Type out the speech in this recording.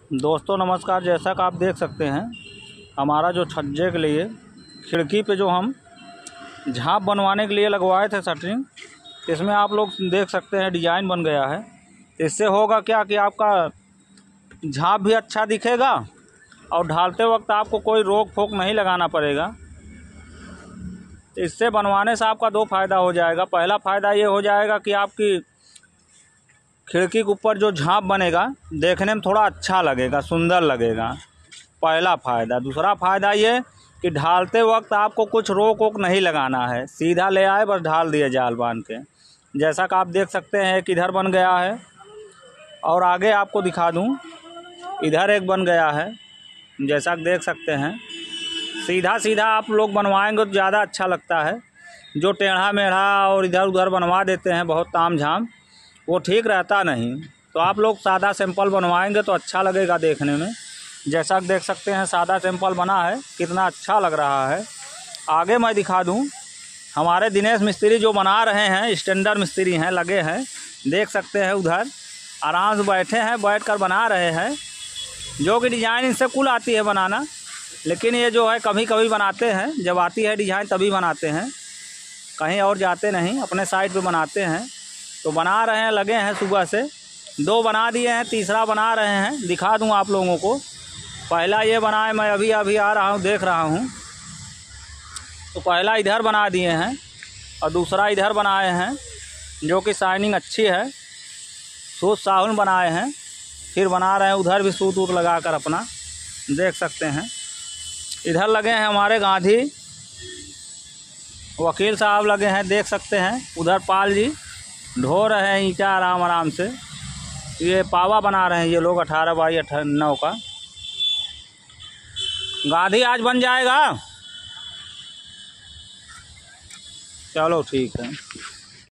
दोस्तों नमस्कार। जैसा कि आप देख सकते हैं हमारा जो छज्जे के लिए खिड़की पे जो हम झाँप बनवाने के लिए लगवाए थे शटरिंग, इसमें आप लोग देख सकते हैं डिज़ाइन बन गया है। इससे होगा क्या कि आपका झाँप भी अच्छा दिखेगा और ढालते वक्त आपको कोई रोक फोक नहीं लगाना पड़ेगा। इससे बनवाने से आपका दो फ़ायदा हो जाएगा। पहला फ़ायदा ये हो जाएगा कि आपकी खिड़की के ऊपर जो झाँप बनेगा देखने में थोड़ा अच्छा लगेगा, सुंदर लगेगा, पहला फ़ायदा। दूसरा फ़ायदा ये कि ढालते वक्त आपको कुछ रोक वोक नहीं लगाना है, सीधा ले आए बस ढाल दिए जाल बांध के। जैसा कि आप देख सकते हैं कि इधर बन गया है और आगे आपको दिखा दूं, इधर एक बन गया है। जैसा कि देख सकते हैं सीधा सीधा आप लोग बनवाएंगे तो ज़्यादा अच्छा लगता है। जो टेढ़ा मेढ़ा और इधर उधर बनवा देते हैं बहुत ताम झाम, वो ठीक रहता नहीं। तो आप लोग सादा सिंपल बनवाएंगे तो अच्छा लगेगा देखने में। जैसा कि देख सकते हैं सादा सिंपल बना है, कितना अच्छा लग रहा है। आगे मैं दिखा दूं, हमारे दिनेश मिस्त्री जो बना रहे हैं, स्टैंडर्ड मिस्त्री हैं, लगे हैं, देख सकते हैं उधर आराम से बैठे हैं, बैठकर बना रहे हैं। जो कि डिज़ाइन इनसे कुल आती है बनाना, लेकिन ये जो है कभी कभी बनाते हैं, जब आती है डिज़ाइन तभी बनाते हैं, कहीं और जाते नहीं, अपने साइड पे बनाते हैं। तो बना रहे हैं, लगे हैं सुबह से। दो बना दिए हैं, तीसरा बना रहे हैं, दिखा दूं आप लोगों को। पहला ये बनाए, मैं अभी आ रहा हूं, देख रहा हूं। तो पहला इधर बना दिए हैं और दूसरा इधर बनाए हैं, जो कि शाइनिंग अच्छी है। सूत साहुन बनाए हैं, फिर बना रहे हैं उधर भी सूत वूत लगा कर अपना, देख सकते हैं। इधर लगे हैं हमारे गांधी वकील साहब लगे हैं, देख सकते हैं। उधर पाल जी ढो रहे हैं ईंटा आराम आराम से। ये पावा बना रहे हैं ये लोग 18 बाई 9 का। गांधी आज बन जाएगा, चलो ठीक है।